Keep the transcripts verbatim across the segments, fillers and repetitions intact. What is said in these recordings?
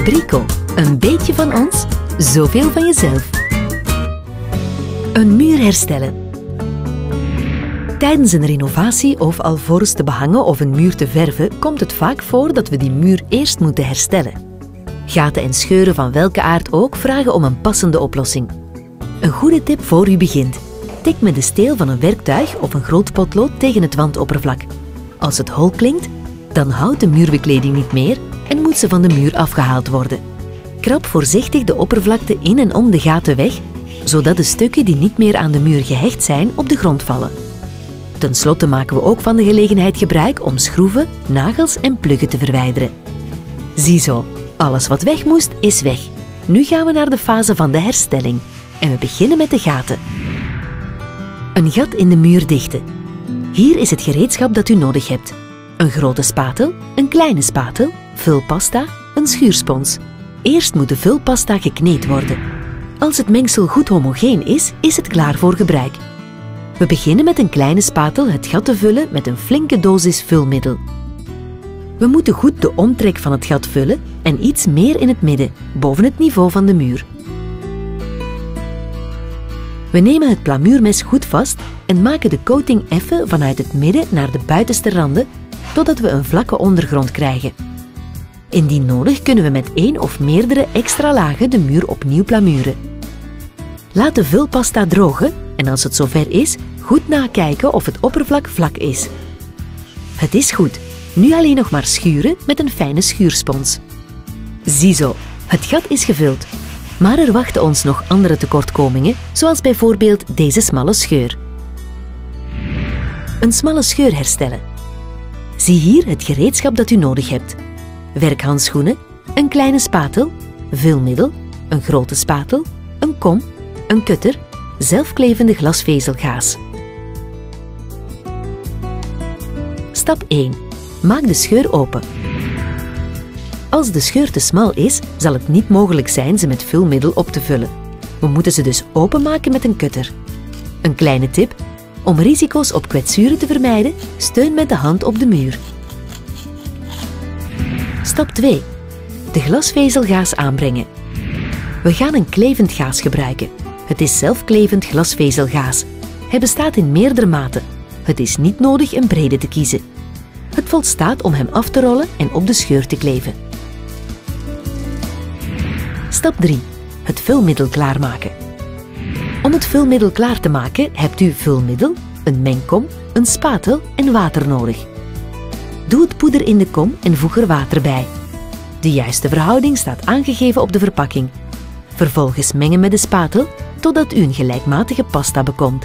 Brico. Een beetje van ons, zoveel van jezelf. Een muur herstellen. Tijdens een renovatie of alvorens te behangen of een muur te verven, komt het vaak voor dat we die muur eerst moeten herstellen. Gaten en scheuren van welke aard ook vragen om een passende oplossing. Een goede tip voor u begint. Tik met de steel van een werktuig of een groot potlood tegen het wandoppervlak. Als het hol klinkt, dan houdt de muurbekleding niet meer en moet ze van de muur afgehaald worden. Krab voorzichtig de oppervlakte in en om de gaten weg, zodat de stukken die niet meer aan de muur gehecht zijn op de grond vallen. Ten slotte maken we ook van de gelegenheid gebruik om schroeven, nagels en pluggen te verwijderen. Ziezo, alles wat weg moest, is weg. Nu gaan we naar de fase van de herstelling. En we beginnen met de gaten. Een gat in de muur dichten. Hier is het gereedschap dat u nodig hebt. Een grote spatel, een kleine spatel, vulpasta, een schuurspons. Eerst moet de vulpasta gekneed worden. Als het mengsel goed homogeen is, is het klaar voor gebruik. We beginnen met een kleine spatel het gat te vullen met een flinke dosis vulmiddel. We moeten goed de omtrek van het gat vullen en iets meer in het midden, boven het niveau van de muur. We nemen het plamuurmes goed vast en maken de coating effen vanuit het midden naar de buitenste randen, totdat we een vlakke ondergrond krijgen. Indien nodig kunnen we met één of meerdere extra lagen de muur opnieuw plamuren. Laat de vulpasta drogen en als het zover is, goed nakijken of het oppervlak vlak is. Het is goed. Nu alleen nog maar schuren met een fijne schuurspons. Ziezo, het gat is gevuld. Maar er wachten ons nog andere tekortkomingen, zoals bijvoorbeeld deze smalle scheur. Een smalle scheur herstellen. Zie hier het gereedschap dat u nodig hebt. Werkhandschoenen, een kleine spatel, vulmiddel, een grote spatel, een kom, een kutter, zelfklevende glasvezelgaas. Stap één. Maak de scheur open. Als de scheur te smal is, zal het niet mogelijk zijn ze met vulmiddel op te vullen. We moeten ze dus openmaken met een kutter. Een kleine tip: om risico's op kwetsuren te vermijden, steun met de hand op de muur. Stap twee. De glasvezelgaas aanbrengen. We gaan een klevend gaas gebruiken. Het is zelfklevend glasvezelgaas. Hij bestaat in meerdere maten. Het is niet nodig een brede te kiezen. Het volstaat om hem af te rollen en op de scheur te kleven. Stap drie. Het vulmiddel klaarmaken. Om het vulmiddel klaar te maken hebt u vulmiddel, een mengkom, een spatel en water nodig. Doe het poeder in de kom en voeg er water bij. De juiste verhouding staat aangegeven op de verpakking. Vervolgens mengen met de spatel totdat u een gelijkmatige pasta bekomt.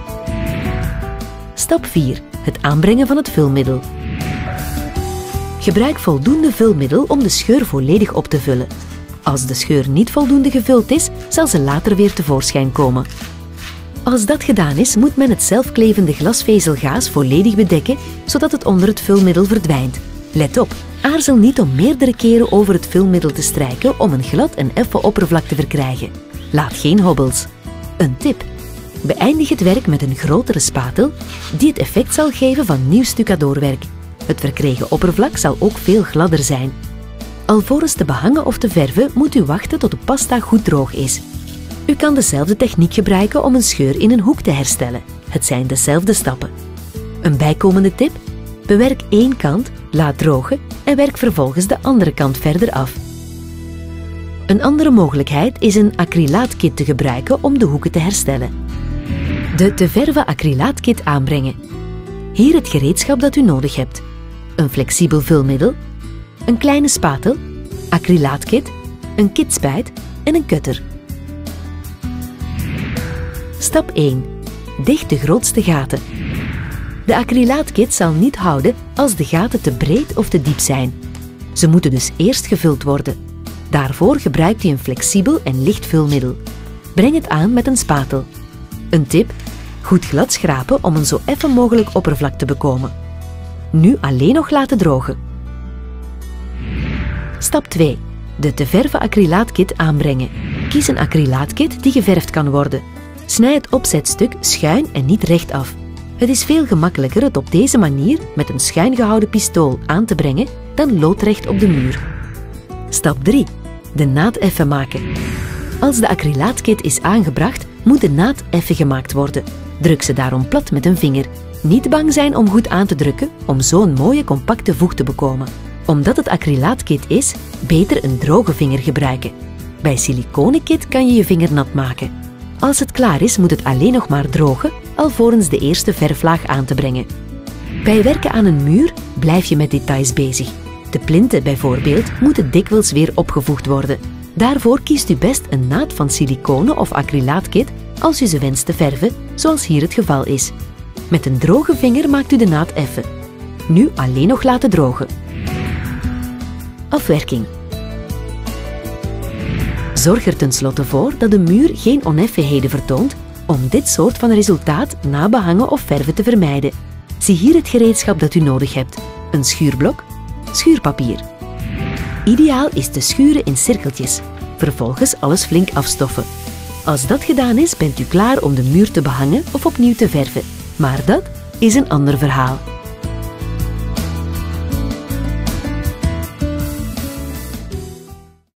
Stap vier. Het aanbrengen van het vulmiddel. Gebruik voldoende vulmiddel om de scheur volledig op te vullen. Als de scheur niet voldoende gevuld is, zal ze later weer tevoorschijn komen. Als dat gedaan is, moet men het zelfklevende glasvezelgaas volledig bedekken, zodat het onder het vulmiddel verdwijnt. Let op, aarzel niet om meerdere keren over het vulmiddel te strijken om een glad en effen oppervlak te verkrijgen. Laat geen hobbels. Een tip: beëindig het werk met een grotere spatel, die het effect zal geven van nieuw stucadoorwerk. Het verkregen oppervlak zal ook veel gladder zijn. Alvorens te behangen of te verven moet u wachten tot de pasta goed droog is. U kan dezelfde techniek gebruiken om een scheur in een hoek te herstellen. Het zijn dezelfde stappen. Een bijkomende tip: bewerk één kant, laat drogen en werk vervolgens de andere kant verder af. Een andere mogelijkheid is een acrylaatkit te gebruiken om de hoeken te herstellen. De te verven acrylaatkit aanbrengen. Hier het gereedschap dat u nodig hebt. Een flexibel vulmiddel, een kleine spatel, acrylaatkit, een kitspijt en een kutter. Stap één. Dicht de grootste gaten. De acrylaatkit zal niet houden als de gaten te breed of te diep zijn. Ze moeten dus eerst gevuld worden. Daarvoor gebruikt u een flexibel en licht vulmiddel. Breng het aan met een spatel. Een tip: goed glad schrapen om een zo effen mogelijk oppervlak te bekomen. Nu alleen nog laten drogen. Stap twee. De te verven acrylaatkit aanbrengen. Kies een acrylaatkit die geverfd kan worden. Snij het opzetstuk schuin en niet recht af. Het is veel gemakkelijker het op deze manier met een schuin gehouden pistool aan te brengen dan loodrecht op de muur. Stap drie. de naadeffen maken. Als de acrylaatkit is aangebracht, moet de naad effen gemaakt worden. Druk ze daarom plat met een vinger. Niet bang zijn om goed aan te drukken, om zo een mooie compacte voeg te bekomen. Omdat het acrylaatkit is, beter een droge vinger gebruiken. Bij siliconenkit kan je je vinger nat maken. Als het klaar is, moet het alleen nog maar drogen, alvorens de eerste verflaag aan te brengen. Bij werken aan een muur blijf je met details bezig. De plinten bijvoorbeeld moeten dikwijls weer opgevoegd worden. Daarvoor kiest u best een naad van siliconen of acrylaatkit als u ze wenst te verven, zoals hier het geval is. Met een droge vinger maakt u de naad effen. Nu alleen nog laten drogen. Afwerking. Zorg er tenslotte voor dat de muur geen oneffenheden vertoont om dit soort van resultaat na behangen of verven te vermijden. Zie hier het gereedschap dat u nodig hebt. Een schuurblok, schuurpapier. Ideaal is te schuren in cirkeltjes. Vervolgens alles flink afstoffen. Als dat gedaan is, bent u klaar om de muur te behangen of opnieuw te verven. Maar dat is een ander verhaal.